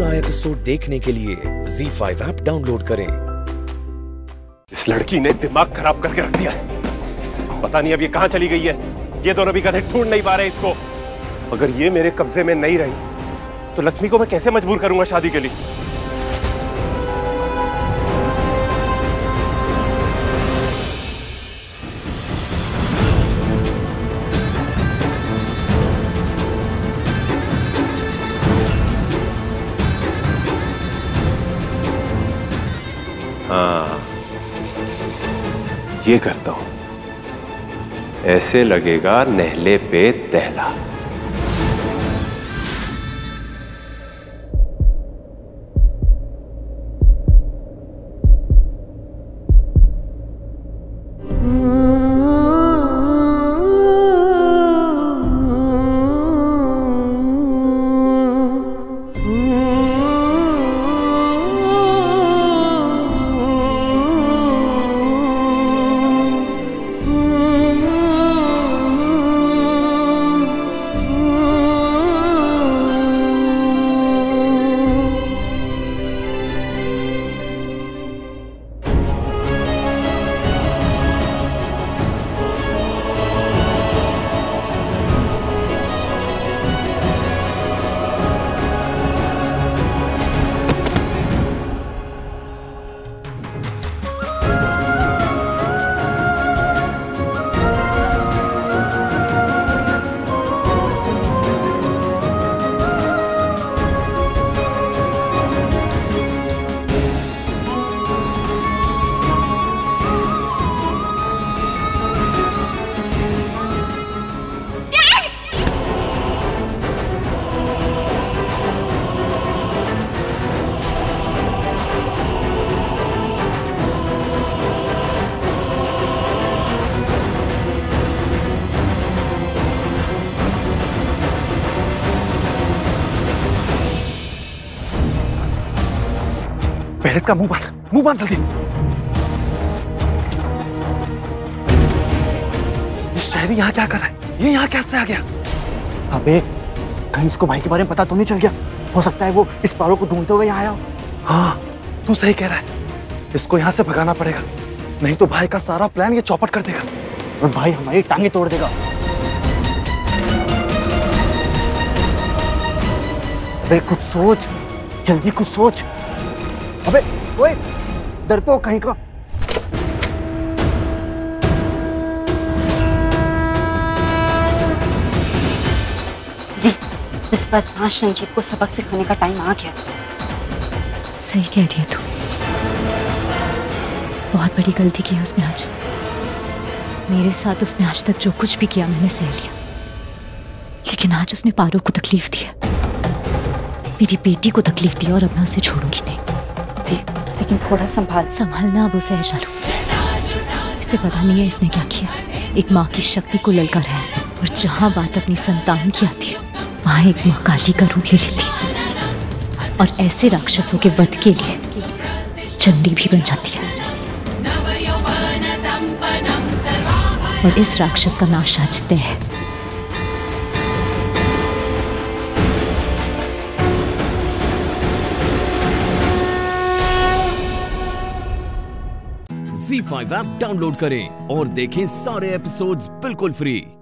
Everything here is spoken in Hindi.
पूरा एपिसोड देखने के लिए ZEE5 ऐप डाउनलोड करें। इस लड़की ने दिमाग खराब करके रख दिया है। पता नहीं अब ये कहां चली गई है। ये दोनों भी कहीं ढूंढ नहीं पा रहे इसको। अगर ये मेरे कब्जे में नहीं रही तो लक्ष्मी को मैं कैसे मजबूर करूंगा शादी के लिए। हाँ, ये करता हूं। ऐसे लगेगा नहले पे दहला। पहले इसका मुंह बांध जल्दी। ये शहरी यहाँ क्या कर रहा है? ये यहाँ कैसे आ गया? अबे कहीं इसको भाई के बारे में पता तो नहीं चल गया? हो सकता है वो इस पारो को ढूंढते हुए यहाँ आया हो। हाँ, तू सही कह रहा है। इसको यहाँ से भगाना पड़ेगा, नहीं तो भाई का सारा प्लान ये चौपट कर देगा और भाई हमारी टांगे तोड़ देगा। अबे कुछ सोच, जल्दी कुछ सोच। अबे ओए, डरपोक कहीं का। इस बदमाश रंजीत को सबक सिखाने का टाइम आ गया। सही कह रही है तू। बहुत बड़ी गलती की है उसने आज। मेरे साथ उसने आज तक जो कुछ भी किया मैंने सह लिया, लेकिन आज उसने पारो को तकलीफ दी है, मेरी बेटी को तकलीफ दी, और अब मैं उसे छोड़ूंगी नहीं। लेकिन थोड़ा संभालना अब उसे है। चालू, इसे पता नहीं है इसने क्या किया। एक माँ की शक्ति को ललकारा है इसने, और जहाँ बात अपनी संतान की आती है वहाँ एक माँ काली का रूप ले लेती है और ऐसे राक्षसों के वध के लिए चंडी भी बन जाती है। और इस राक्षस का नाश आज तय है। ZEE5 ऐप डाउनलोड करें और देखें सारे एपिसोड्स बिल्कुल फ्री।